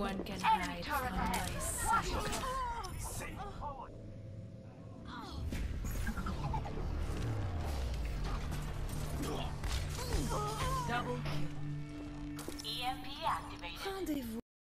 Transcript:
one can hide from my sight. Double kill. EMP activated. Rendez-vous.